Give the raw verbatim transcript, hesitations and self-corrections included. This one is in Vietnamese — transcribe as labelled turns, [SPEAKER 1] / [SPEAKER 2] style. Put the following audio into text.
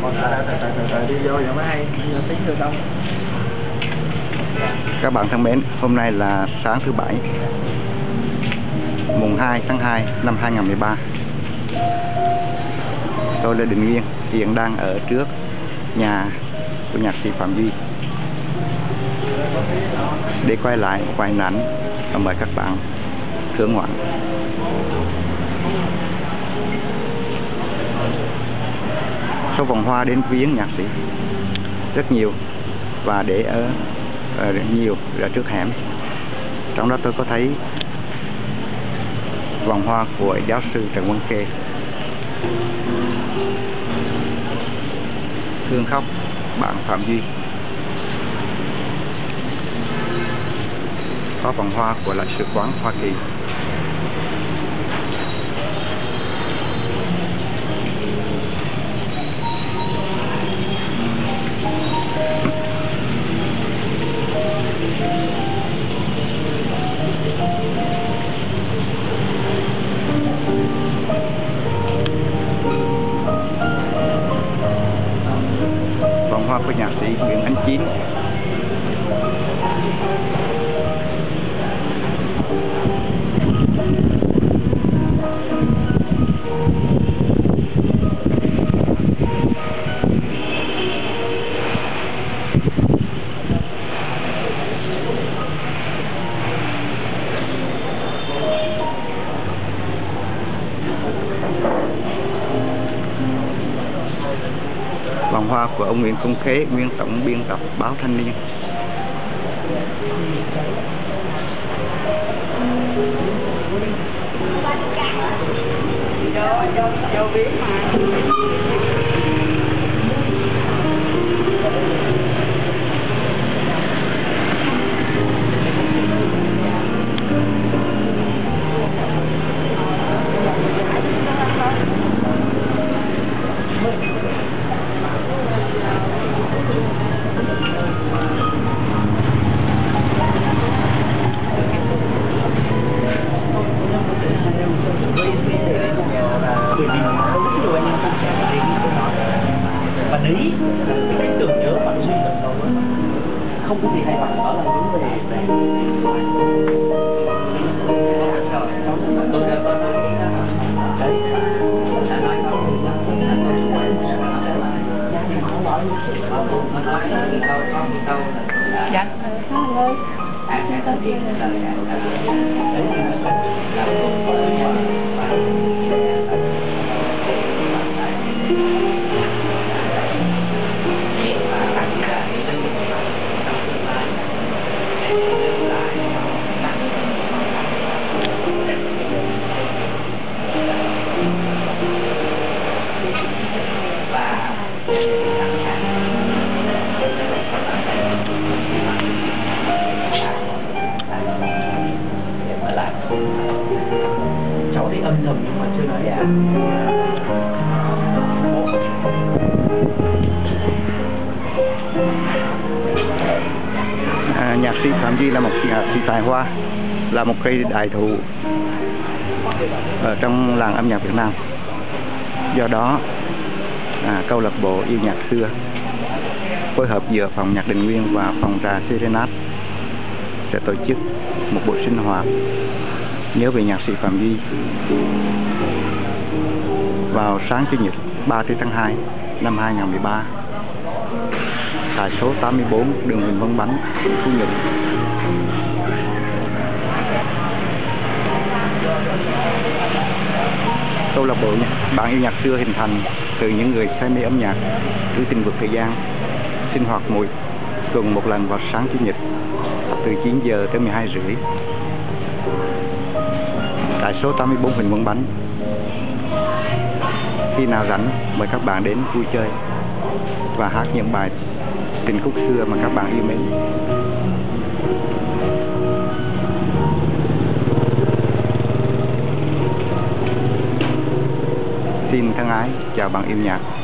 [SPEAKER 1] Đi vô vậy mới hay, tiếng được không?
[SPEAKER 2] Các bạn thân mến, hôm nay là sáng thứ bảy, mùng hai tháng hai năm hai nghìn không trăm mười ba. Tôi là Đình Nguyên, hiện đang ở trước nhà của nhạc sĩ Phạm Duy để quay lại một vài hình ảnh và mời các bạn thưởng ngoạn. Số vòng hoa đến viếng nhạc sĩ rất nhiều và để ở, ở nhiều ở trước hẻm. Trong đó tôi có thấy vòng hoa của giáo sư Trần Văn Khê. Thương khóc bạn Phạm Duy. Có vòng hoa của Lãnh sự quán Hoa Kỳ. Vòng hoa của nhạc sĩ Nguyễn Ánh Chín. Vòng hoa của ông Nguyễn Công Khế, nguyên tổng biên tập báo Thanh Niên.
[SPEAKER 1] Và đấy cái tưởng nhớ bạn duy nhất đó không có gì hay bằng đó là hướng về về tôi đã có nói đấy đã nói không nói câu câu dạ con ơi chúng ta đi cháu đi âm thầm nhưng mà chưa nói dạ.
[SPEAKER 2] À, nhạc sĩ Phạm Duy là một nhạc sĩ tài hoa, là một cây đại thụ ở trong làng âm nhạc Việt Nam. Do đó à, câu lạc bộ yêu nhạc xưa phối hợp giữa phòng nhạc Đình Nguyên và phòng trà Serenade sẽ tổ chức một buổi sinh hoạt nhớ về nhạc sĩ Phạm Duy vào sáng Chủ nhật ba mươi tháng hai năm hai nghìn không trăm mười ba tại số tám mươi bốn đường Huỳnh Văn Bánh, Phú Nhuận. Câu lạc bộ bạn yêu nhạc xưa hình thành từ những người say mê âm nhạc trữ tình vượt thời gian, sinh hoạt mỗi tuần một lần vào sáng Chủ nhật từ chín giờ tới mười hai rưỡi tại số tám mươi bốn Huỳnh Văn Bánh. Khi nào rảnh mời các bạn đến vui chơi và hát những bài tình khúc xưa mà các bạn yêu mến. Xin thân ái chào bạn yêu nhạc.